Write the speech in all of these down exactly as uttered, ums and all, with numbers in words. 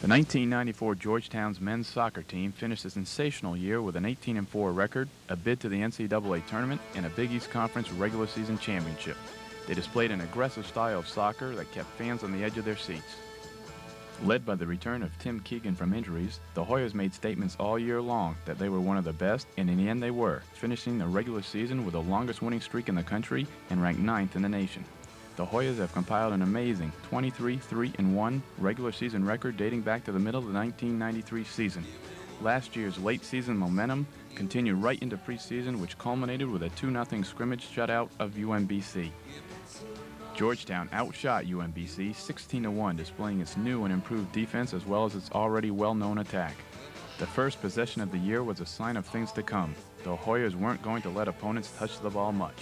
nineteen ninety-four Georgetown's men's soccer team finished a sensational year with an eighteen and four record, a bid to the N C double A tournament, and a Big East Conference regular season championship. They displayed an aggressive style of soccer that kept fans on the edge of their seats. Led by the return of Tim Keegan from injuries, the Hoyas made statements all year long that they were one of the best, and in the end they were, finishing the regular season with the longest winning streak in the country and ranked ninth in the nation. The Hoyas have compiled an amazing twenty-three three and one regular season record dating back to the middle of the nineteen ninety-three season. Last year's late season momentum continued right into preseason, which culminated with a two nothing scrimmage shutout of U M B C. Georgetown outshot U M B C sixteen to one, displaying its new and improved defense as well as its already well-known attack. The first possession of the year was a sign of things to come. The Hoyas weren't going to let opponents touch the ball much.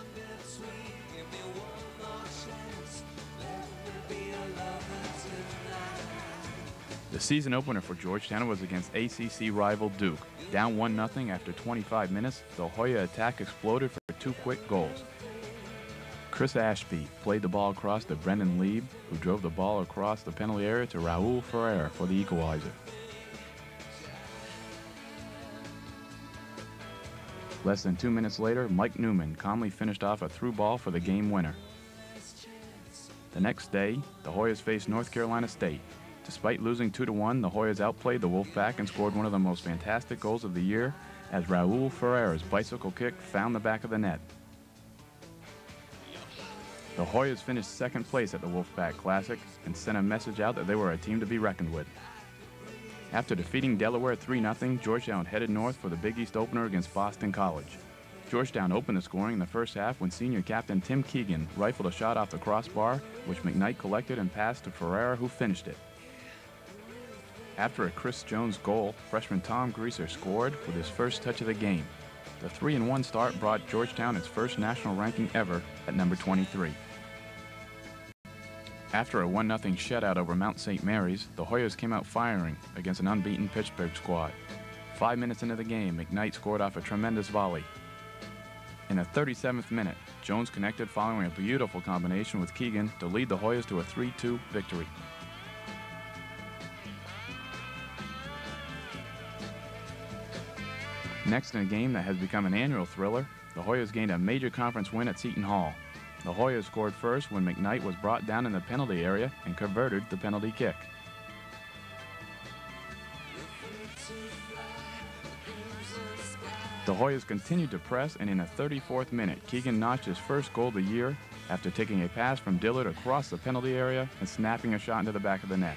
The season opener for Georgetown was against A C C rival Duke. Down one nothing after twenty-five minutes, the Hoya attack exploded for two quick goals. Chris Ashby played the ball across to Brendan Lieb, who drove the ball across the penalty area to Raul Ferreira for the equalizer. Less than two minutes later, Mike Newman calmly finished off a through ball for the game winner. The next day, the Hoyas faced North Carolina State. Despite losing two to one, the Hoyas outplayed the Wolfpack and scored one of the most fantastic goals of the year as Raul Ferreira's bicycle kick found the back of the net. The Hoyas finished second place at the Wolfpack Classic and sent a message out that they were a team to be reckoned with. After defeating Delaware three nothing, Georgetown headed north for the Big East opener against Boston College. Georgetown opened the scoring in the first half when senior captain Tim Keegan rifled a shot off the crossbar, which McKnight collected and passed to Ferreira, who finished it. After a Chris Jones goal, freshman Tom Greaser scored with his first touch of the game. The three and one start brought Georgetown its first national ranking ever at number twenty-three. After a one nothing shutout over Mount Saint Mary's, the Hoyas came out firing against an unbeaten Pittsburgh squad. Five minutes into the game, McKnight scored off a tremendous volley. In the thirty-seventh minute, Jones connected following a beautiful combination with Keegan to lead the Hoyas to a three two victory. Next, in a game that has become an annual thriller, the Hoyas gained a major conference win at Seton Hall. The Hoyas scored first when McKnight was brought down in the penalty area and converted the penalty kick. The Hoyas continued to press, and in the thirty-fourth minute, Keegan notched his first goal of the year after taking a pass from Dillard across the penalty area and snapping a shot into the back of the net.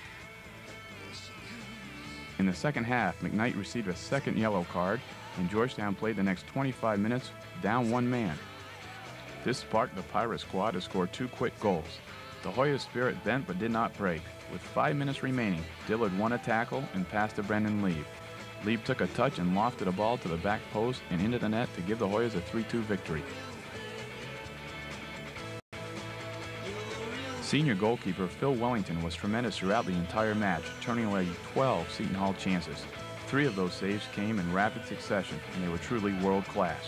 In the second half, McKnight received a second yellow card, and Georgetown played the next twenty-five minutes down one man. This sparked the Pirate squad to score two quick goals. The Hoyas' spirit bent but did not break. With five minutes remaining, Dillard won a tackle and passed to Brendan Lieb. Lieb took a touch and lofted a ball to the back post and into the net to give the Hoyas a three two victory. Senior goalkeeper Phil Wellington was tremendous throughout the entire match, turning away twelve Seton Hall chances. Three of those saves came in rapid succession, and they were truly world-class.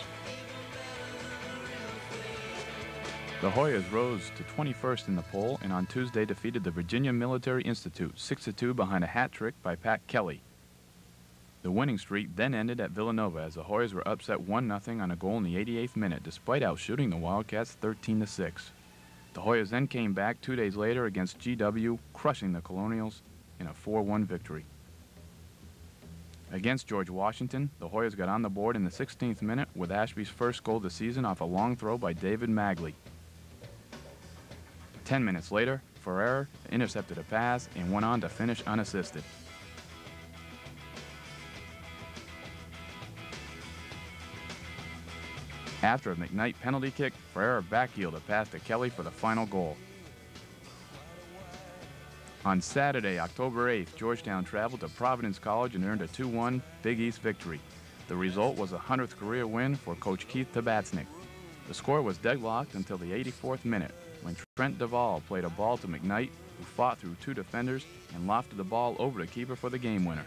The Hoyas rose to twenty-first in the poll and on Tuesday defeated the Virginia Military Institute six to two behind a hat trick by Pat Kelly. The winning streak then ended at Villanova as the Hoyas were upset one nothing on a goal in the eighty-eighth minute despite outshooting the Wildcats thirteen to six. The Hoyas then came back two days later against G W, crushing the Colonials in a four one victory. Against George Washington, the Hoyas got on the board in the sixteenth minute with Ashby's first goal of the season off a long throw by David Magley. Ten minutes later, Ferreira intercepted a pass and went on to finish unassisted. After a McKnight penalty kick, Ferreira backheeled a pass to Kelly for the final goal. On Saturday, October eighth, Georgetown traveled to Providence College and earned a two one Big East victory. The result was a hundredth career win for Coach Keith Tabatsnik. The score was deadlocked until the eighty-fourth minute, when Trent Duvall played a ball to McKnight, who fought through two defenders and lofted the ball over the keeper for the game winner.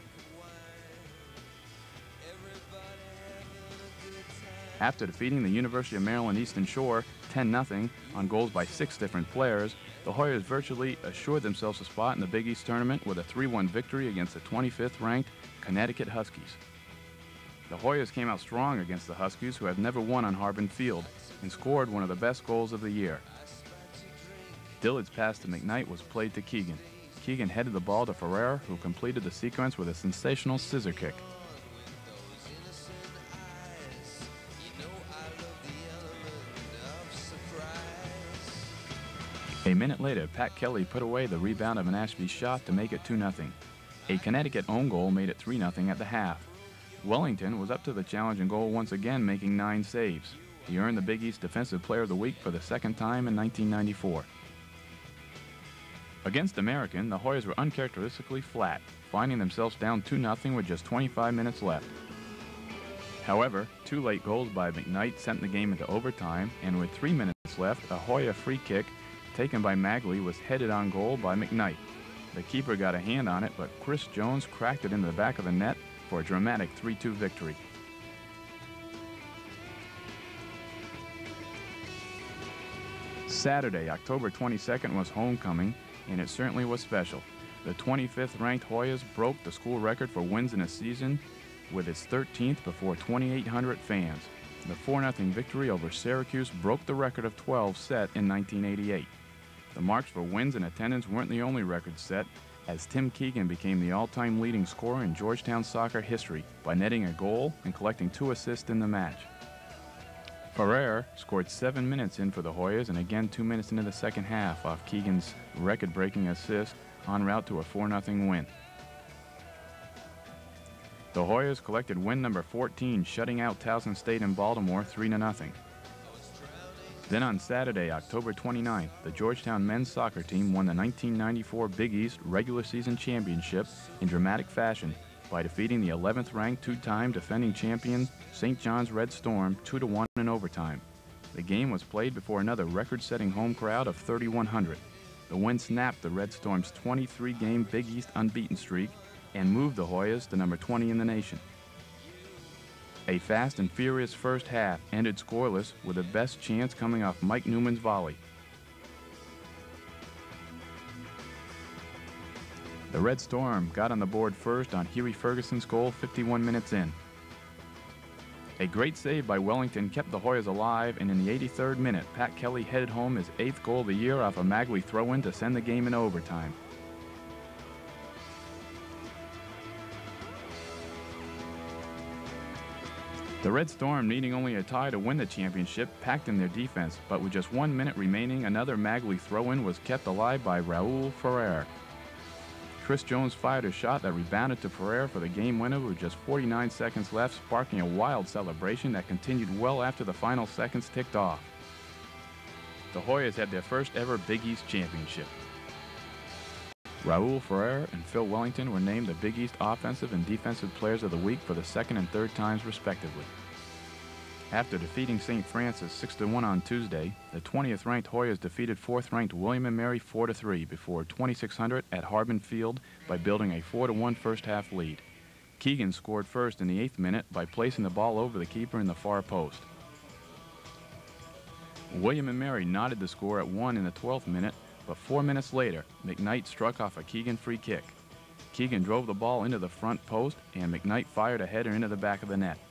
After defeating the University of Maryland Eastern Shore, ten nothing on goals by six different players, the Hoyas virtually assured themselves a spot in the Big East tournament with a three one victory against the twenty-fifth ranked Connecticut Huskies. The Hoyas came out strong against the Huskies, who have never won on Harbin Field, and scored one of the best goals of the year. Dillard's pass to McKnight was played to Keegan. Keegan headed the ball to Ferrer, who completed the sequence with a sensational scissor kick. A minute later, Pat Kelly put away the rebound of an Ashby shot to make it two nothing. A Connecticut own goal made it three nothing at the half. Wellington was up to the challenge and goal once again, making nine saves. He earned the Big East Defensive Player of the Week for the second time in nineteen ninety-four. Against American, the Hoyas were uncharacteristically flat, finding themselves down two nothing with just twenty-five minutes left. However, two late goals by McKnight sent the game into overtime, and with three minutes left, a Hoya free kick taken by Magley was headed on goal by McKnight. The keeper got a hand on it, but Chris Jones cracked it into the back of the net for a dramatic three two victory. Saturday, October twenty-second was homecoming, and it certainly was special. The twenty-fifth ranked Hoyas broke the school record for wins in a season with its thirteenth before twenty-eight hundred fans. The four nothing victory over Syracuse broke the record of twelve set in nineteen eighty-eight. The marks for wins and attendance weren't the only records set, as Tim Keegan became the all-time leading scorer in Georgetown soccer history by netting a goal and collecting two assists in the match. Ferrer scored seven minutes in for the Hoyas, and again two minutes into the second half off Keegan's record-breaking assist en route to a four nothing win. The Hoyas collected win number fourteen, shutting out Towson State in Baltimore three to nothing. Then on Saturday, October twenty-ninth, the Georgetown men's soccer team won the nineteen ninety-four Big East regular season championship in dramatic fashion by defeating the eleventh ranked two-time defending champion Saint John's Red Storm two to one in overtime. The game was played before another record-setting home crowd of thirty-one hundred. The win snapped the Red Storm's twenty-three game Big East unbeaten streak and moved the Hoyas to number twenty in the nation. A fast and furious first half ended scoreless, with the best chance coming off Mike Newman's volley. The Red Storm got on the board first on Huey Ferguson's goal fifty-one minutes in. A great save by Wellington kept the Hoyas alive, and in the eighty-third minute, Pat Kelly headed home his eighth goal of the year off a Magley throw-in to send the game in overtime. The Red Storm, needing only a tie to win the championship, packed in their defense, but with just one minute remaining, another Magley throw-in was kept alive by Raul Ferrer. Chris Jones fired a shot that rebounded to Ferrer for the game winner with just forty-nine seconds left, sparking a wild celebration that continued well after the final seconds ticked off. The Hoyas had their first ever Big East championship. Raul Ferrer and Phil Wellington were named the Big East Offensive and Defensive Players of the Week for the second and third times respectively. After defeating Saint Francis six to one on Tuesday, the twentieth ranked Hoyas defeated fourth ranked William and Mary four to three before twenty-six hundred at Harbin Field by building a four to one first half lead. Keegan scored first in the eighth minute by placing the ball over the keeper in the far post. William and Mary knotted the score at one in the twelfth minute, but four minutes later, McKnight struck off a Keegan free kick. Keegan drove the ball into the front post, and McKnight fired a header into the back of the net.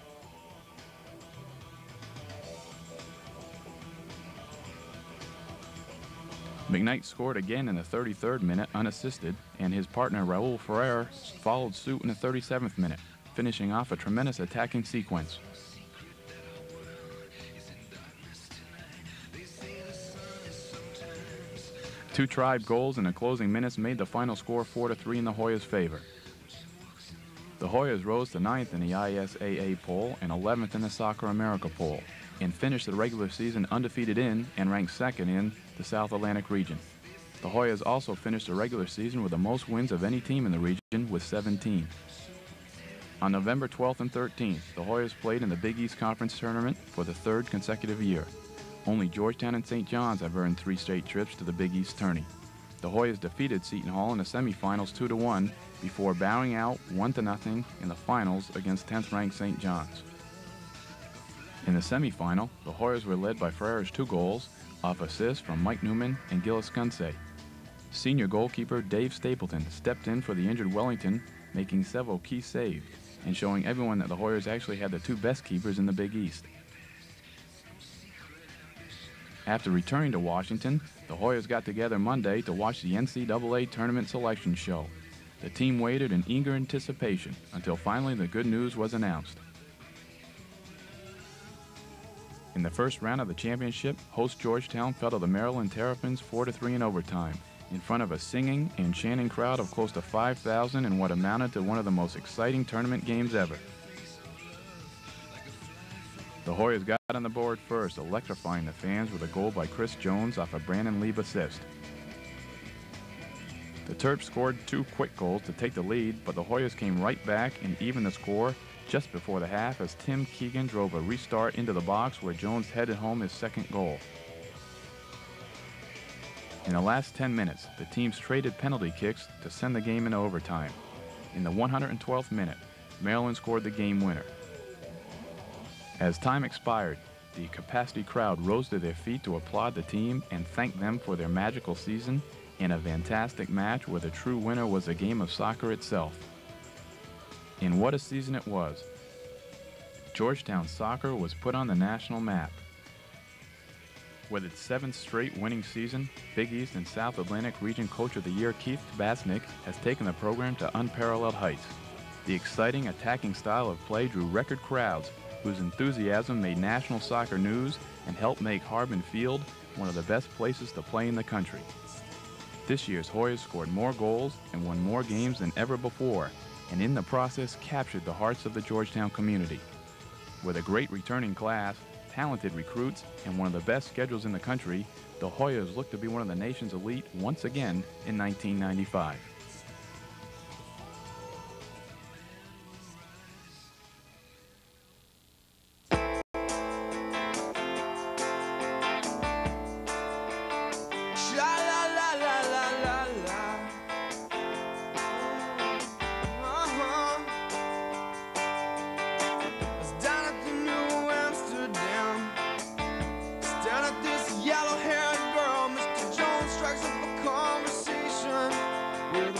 McKnight scored again in the thirty-third minute unassisted, and his partner Raul Ferrer followed suit in the thirty-seventh minute, finishing off a tremendous attacking sequence. Two Tribe goals in the closing minutes made the final score four to three in the Hoyas' favor. The Hoyas rose to ninth in the I S A A poll and eleventh in the Soccer America poll, and finished the regular season undefeated in and ranked second in the South Atlantic region. The Hoyas also finished the regular season with the most wins of any team in the region with seventeen. On November twelfth and thirteenth, the Hoyas played in the Big East Conference Tournament for the third consecutive year. Only Georgetown and Saint John's have earned three straight trips to the Big East Tourney. The Hoyas defeated Seton Hall in the semifinals two to one before bowing out one to nothing in the finals against tenth ranked Saint John's. In the semifinal, the Hoyas were led by Frere's two goals off assists from Mike Newman and Gillis Gunsey. Senior goalkeeper Dave Stapleton stepped in for the injured Wellington, making several key saves and showing everyone that the Hoyas actually had the two best keepers in the Big East. After returning to Washington, the Hoyas got together Monday to watch the N C double A tournament selection show. The team waited in eager anticipation until finally the good news was announced. In the first round of the championship, host Georgetown fell to the Maryland Terrapins four to three in overtime, in front of a singing and chanting crowd of close to five thousand in what amounted to one of the most exciting tournament games ever. The Hoyas got on the board first, electrifying the fans with a goal by Chris Jones off a Brandon Lieb assist. The Terps scored two quick goals to take the lead, but the Hoyas came right back and evened the score just before the half as Tim Keegan drove a restart into the box where Jones headed home his second goal. In the last ten minutes, the teams traded penalty kicks to send the game into overtime. In the one hundred twelfth minute, Maryland scored the game winner. As time expired, the capacity crowd rose to their feet to applaud the team and thank them for their magical season in a fantastic match where the true winner was a game of soccer itself. And what a season it was. Georgetown soccer was put on the national map. With its seventh straight winning season, Big East and South Atlantic Region Coach of the Year Keith Tabasnik has taken the program to unparalleled heights. The exciting attacking style of play drew record crowds whose enthusiasm made national soccer news and helped make Harbin Field one of the best places to play in the country. This year's Hoyas scored more goals and won more games than ever before, and in the process captured the hearts of the Georgetown community. With a great returning class, talented recruits, and one of the best schedules in the country, the Hoyas look to be one of the nation's elite once again in nineteen ninety-five. Yellow-haired girl, Mister Jones strikes up a conversation with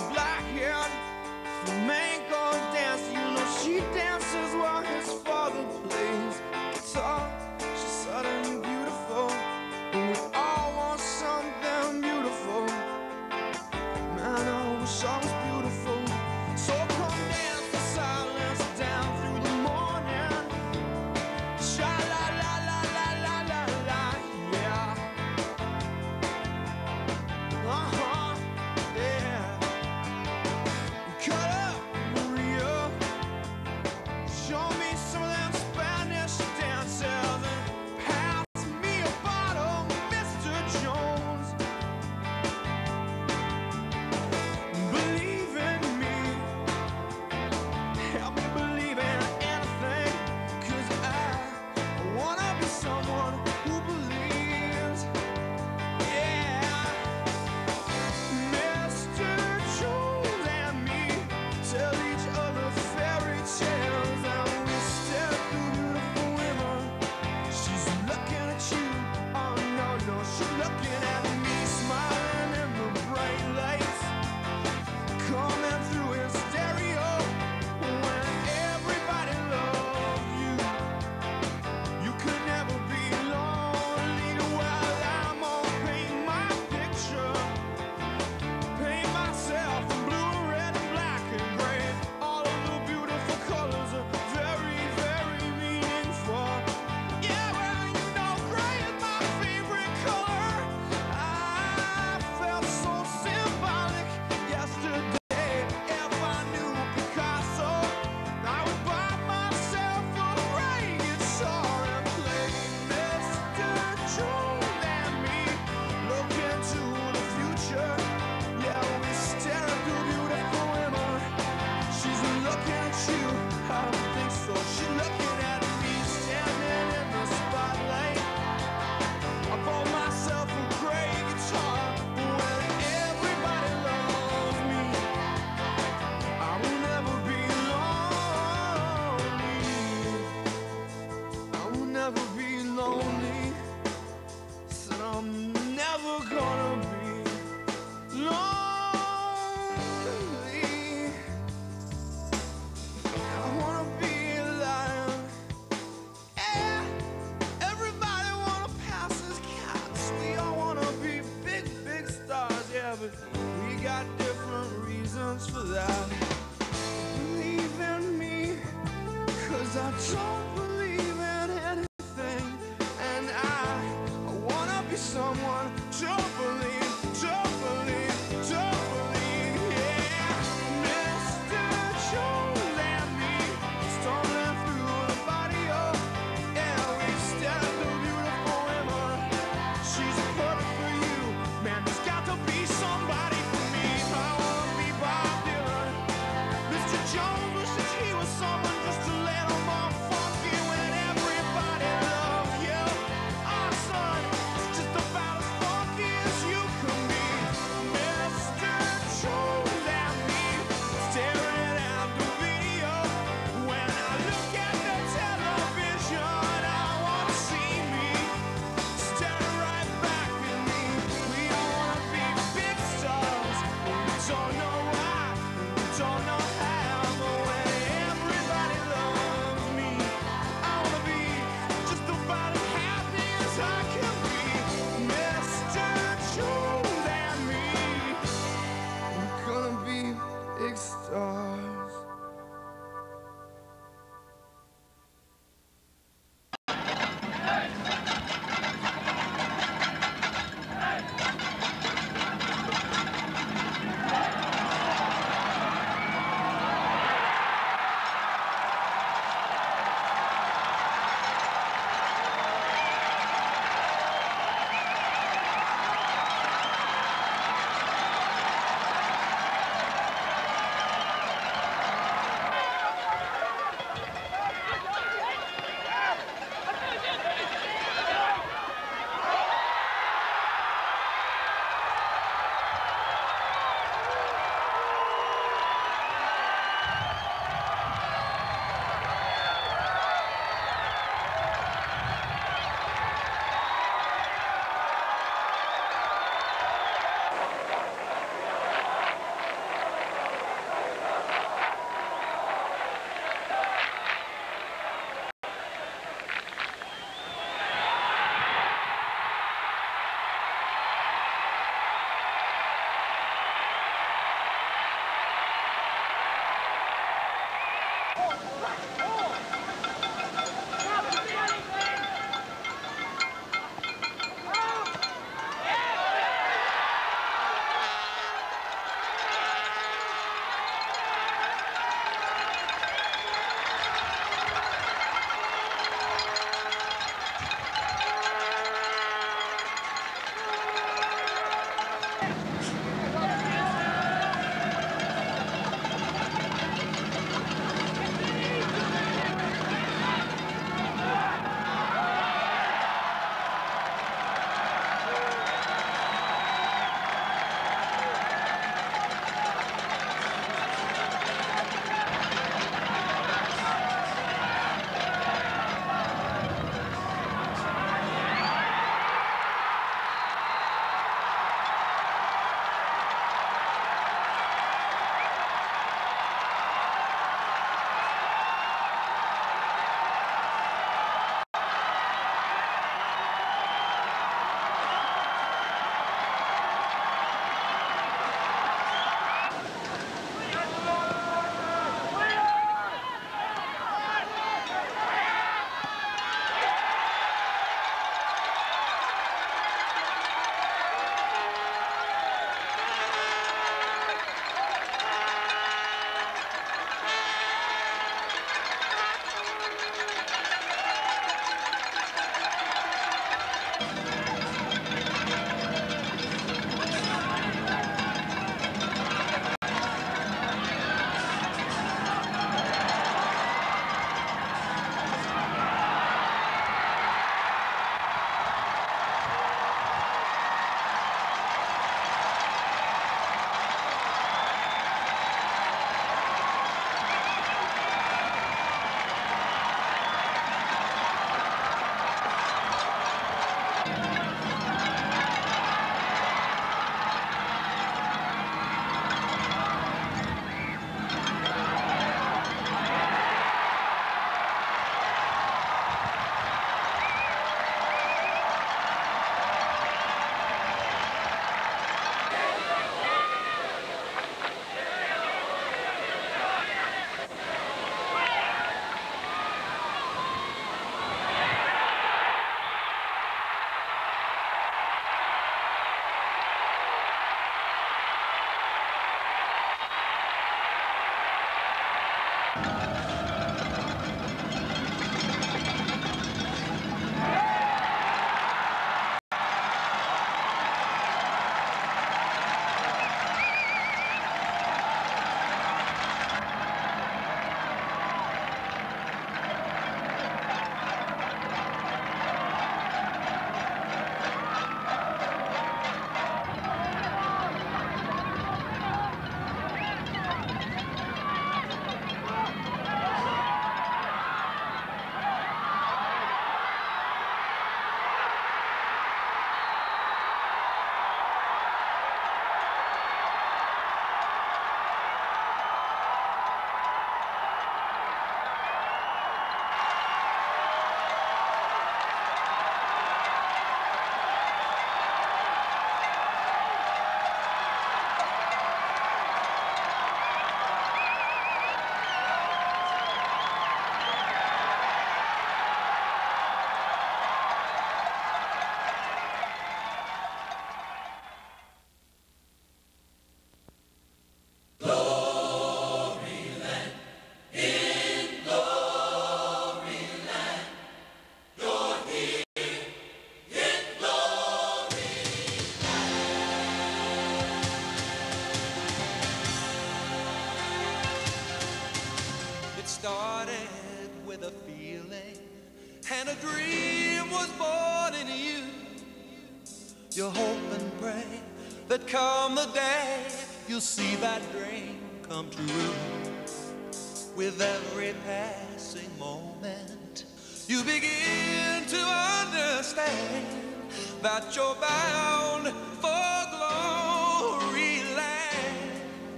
feeling, and a dream was born in you. You hope and pray that come the day you'll see that dream come true. With every passing moment, you begin to understand that you're bound for glory land.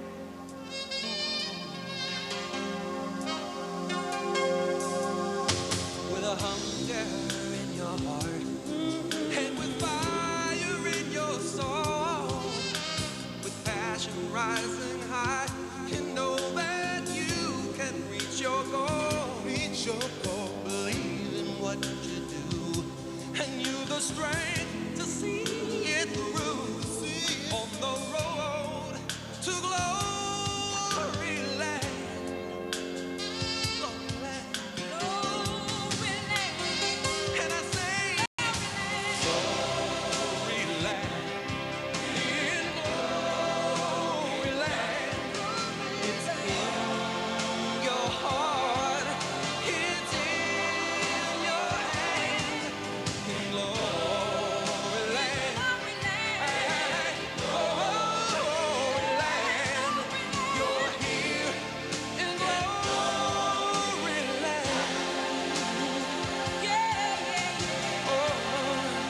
With a hunger in your heart, and with fire in your soul, with passion rising high, you know that you can reach your goal. Reach your goal. Believe in what you do, and you've the strength to see it through. See it. On the road to glory land. Glory land. Glory land. And I say, glory land. In glory land. It's in your heart. It's in your hand. In glory land. Hey, glory land. You're here in glory land. Yeah, yeah, yeah. Oh.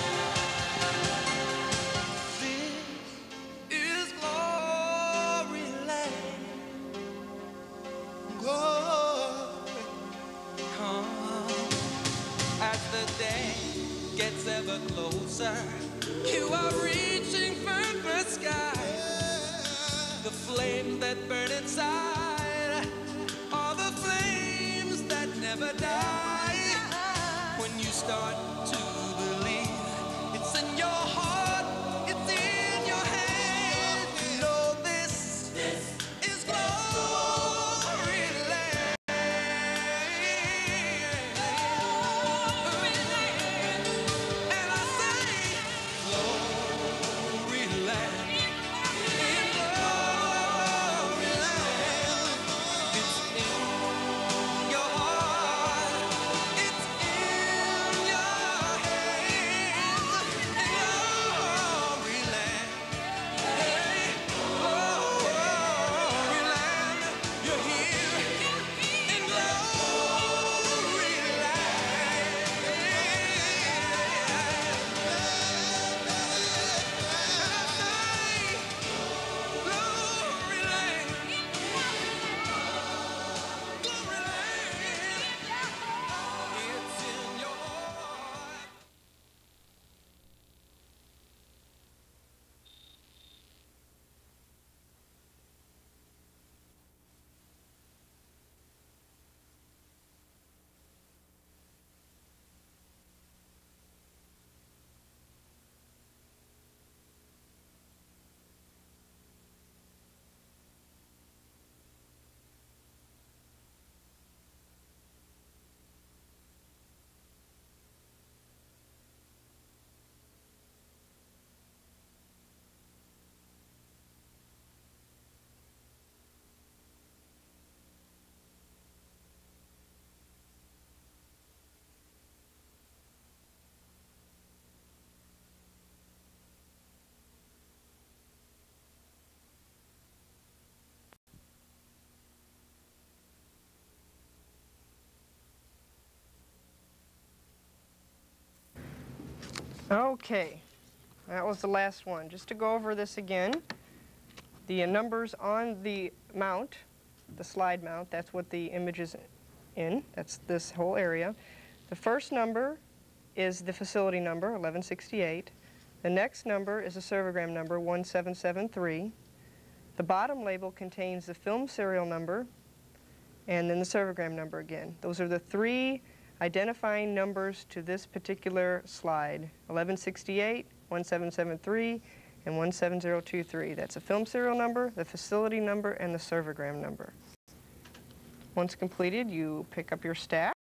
This is glory land. Glory come. As the day gets ever closer, you are reaching for the sky. The flames that burn inside are the flames that never die. When you start to believe, it's in your heart, it's in your hand. You know this, this is glory land. Glory land. And I say, glory land. In glory land. It's in your heart. It's in your hands. Glory land. Hey, glory land. You're here in glory land. Glory land. Glory land. It's in your heart. Okay, that was the last one. Just to go over this again, the numbers on the mount, the slide mount, that's what the image is in. That's this whole area. The first number is the facility number, eleven sixty-eight. The next number is a servogram number, one seven seven three. The bottom label contains the film serial number and then the servogram number again. Those are the three identifying numbers to this particular slide, eleven sixty-eight, one seven seven three, and one seven zero two three. That's a film serial number, the facility number, and the servogram number. Once completed, you pick up your stack.